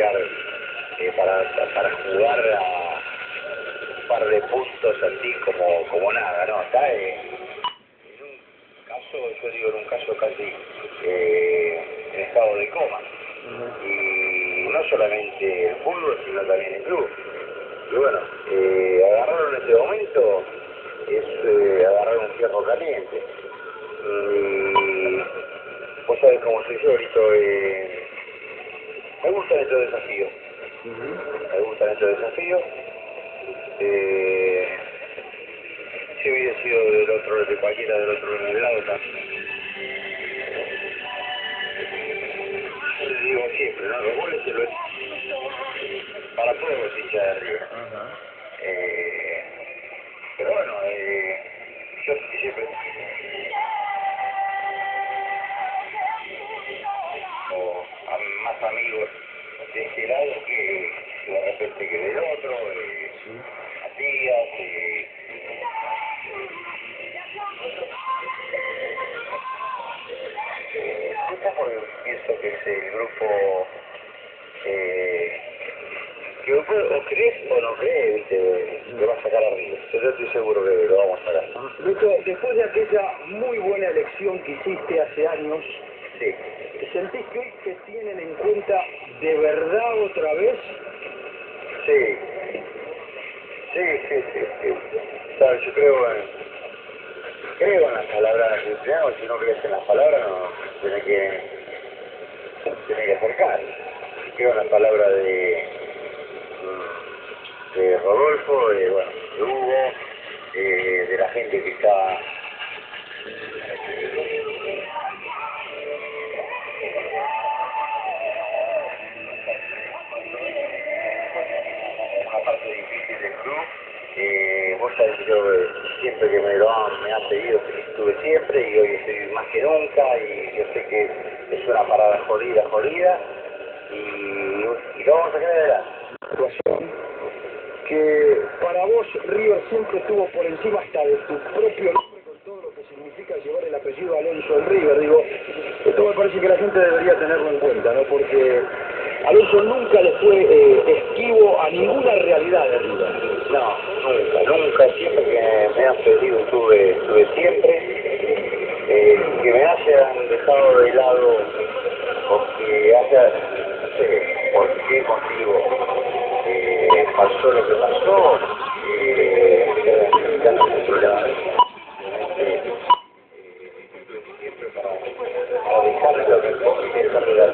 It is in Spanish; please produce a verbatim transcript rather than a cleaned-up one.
llegar eh, para, para jugar a un par de puntos así como, como nada, ¿no? Está eh, en un caso, yo digo en un caso casi eh, en estado de coma. Uh-huh. Y no solamente el fútbol, sino también el club. Y bueno, eh, agarrarlo en este momento es eh, agarrar un fierro caliente. Y vos sabés cómo soy yo ahorita, eh, me gustan estos desafíos. Uh-huh. Me gustan estos desafíos. Eh, si hubiera sido del otro, de cualquiera del otro lado también. Yo les digo siempre, ¿no? Los goles se lo es para todos los hinchas de River. Uh-huh. eh, pero bueno, eh, yo siempre o a más amigos de este lado que de repente que del otro, eh, Matías, eh, eh, un poco pienso que es el grupo eh, que o crees o no crees, viste, que va a sacar arriba. Yo estoy seguro que lo vamos a sacar. Lucho, después de aquella muy buena elección que hiciste hace años, sí. ¿sentís que hoy te tienen en cuenta de verdad otra vez? Sí. Sí, sí, sí, sí. Sabes, yo creo en, creo en las palabras que creamos. Si no crees en las palabras, no tenés que, tenés que acercar. Creo en las palabras de, de Rodolfo, de, bueno, de Hugo, eh, de la gente que está una parte difícil del club. Eh, vos sabés que yo eh, siempre que me lo han, me han pedido que estuve siempre y hoy estoy más que nunca y yo sé que es una parada jodida, jodida y, y lo vamos a sacar adelante. Situación que para vos River siempre estuvo por encima hasta de tu propio nombre con todo lo que significa llevar el apellido Alonso en River. Digo, esto me parece que la gente debería tenerlo en cuenta, ¿no? Porque Alonso nunca le fue eh, esquivo a ninguna realidad de River. No, nunca, nunca, siempre que me han pedido estuve, estuve siempre. Eh, que me hayan dejado de lado o que haya, no sé por qué motivo eh, pasó lo que pasó, eh, ya no es un problema. Eh, siempre para, para dejarle lo que es dejarle la